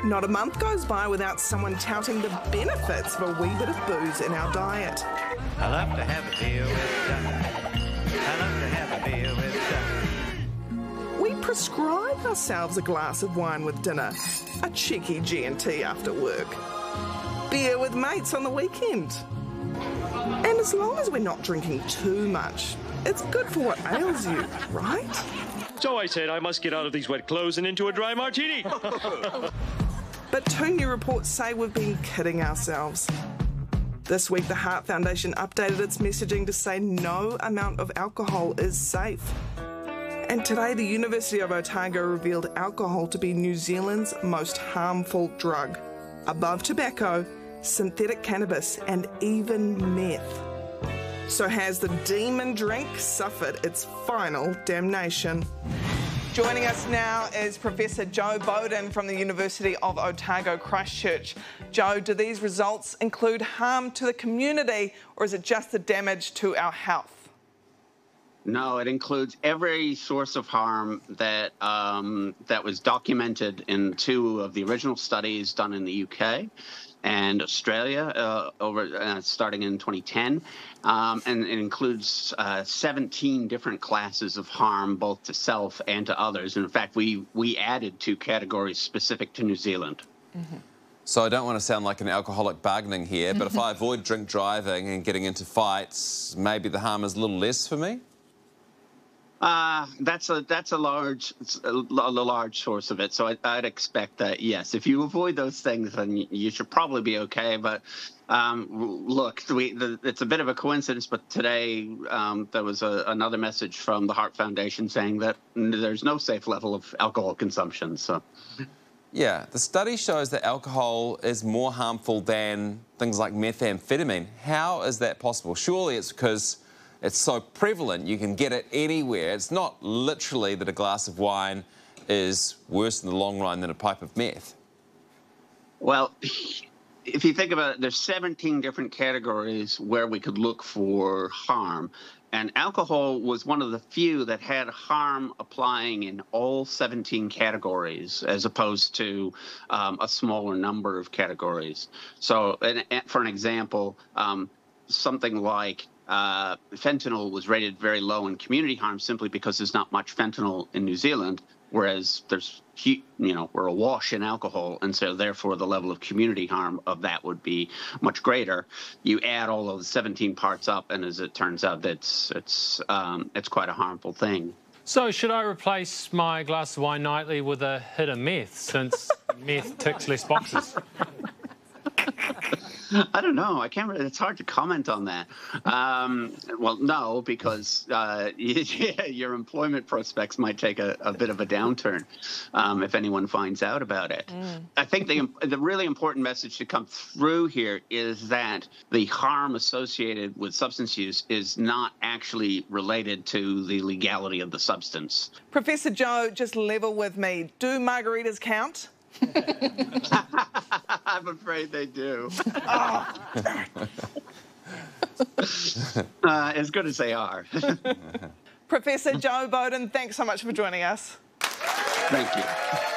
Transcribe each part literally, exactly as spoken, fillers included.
Not a month goes by without someone touting the benefits of a wee bit of booze in our diet. I love to have a beer with Duck. I love to have a beer with Duck. We prescribe ourselves a glass of wine with dinner, a cheeky G and T after work, beer with mates on the weekend. And as long as we're not drinking too much, it's good for what ails you, right? So I said I must get out of these wet clothes and into a dry martini. But two new reports say we've been kidding ourselves. This week, the Heart Foundation updated its messaging to say no amount of alcohol is safe. And today, the University of Otago revealed alcohol to be New Zealand's most harmful drug, above tobacco, synthetic cannabis, and even meth. So has the demon drink suffered its final damnation? Joining us now is Professor Joe Bowden from the University of Otago, Christchurch. Joe, do these results include harm to the community, or is it just the damage to our health? No, it includes every source of harm that um, that was documented in two of the original studies done in the U K and Australia uh, over uh, starting in twenty ten, um, and it includes uh, seventeen different classes of harm, both to self and to others. And in fact, we we added two categories specific to New Zealand. Mm-hmm. So I don't want to sound like an alcoholic bargaining here, but if I avoid drink driving and getting into fights, maybe the harm is a little less for me. Uh, that's a that's a large a, a large source of it. So I, I'd expect that, yes, if you avoid those things, then you, you should probably be okay. But um, look, we, the, it's a bit of a coincidence, but today um, there was a, another message from the Heart Foundation saying that there's no safe level of alcohol consumption. So. Yeah, the study shows that alcohol is more harmful than things like methamphetamine. How is that possible? Surely it's because it's so prevalent, you can get it anywhere. It's not literally that a glass of wine is worse in the long run than a pipe of meth. Well, if you think about it, there's seventeen different categories where we could look for harm. And alcohol was one of the few that had harm applying in all seventeen categories, as opposed to um, a smaller number of categories. So and, and for an example, um, something like Uh, fentanyl was rated very low in community harm simply because there's not much fentanyl in New Zealand, whereas there's, you know, we're awash in alcohol, and so therefore the level of community harm of that would be much greater. You add all of the seventeen parts up, and as it turns out, that's it's um, it's quite a harmful thing. So should I replace my glass of wine nightly with a hit of meth, since meth ticks less boxes? I don't know. I can't really, it's hard to comment on that. Um, well, no, because uh, your employment prospects might take a, a bit of a downturn um, if anyone finds out about it. Mm. I think the, the really important message to come through here is that the harm associated with substance use is not actually related to the legality of the substance. Professor Joe, just level with me. Do margaritas count? I'm afraid they do. Oh. uh, as good as they are. Professor Joe Bowden, thanks so much for joining us. Thank you.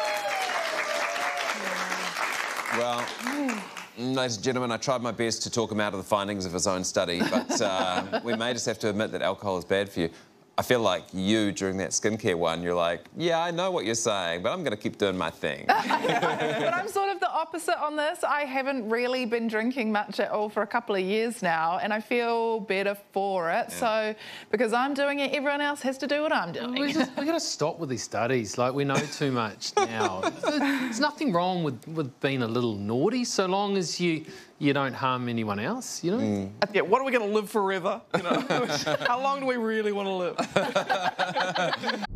Well, ladies and gentlemen, I tried my best to talk him out of the findings of his own study, but uh, we may just have to admit that alcohol is bad for you. I feel like you, during that skincare one, you're like, yeah, I know what you're saying, but I'm going to keep doing my thing. But I'm sort of the opposite on this. I haven't really been drinking much at all for a couple of years now, and I feel better for it. Yeah. So, because I'm doing it, everyone else has to do what I'm doing. We just, we got to stop with these studies. Like, we know too much now. There's nothing wrong with, with being a little naughty, so long as you... you don't harm anyone else, you know? Mm. Yeah, what are we going to live forever? You know? How long do we really want to live?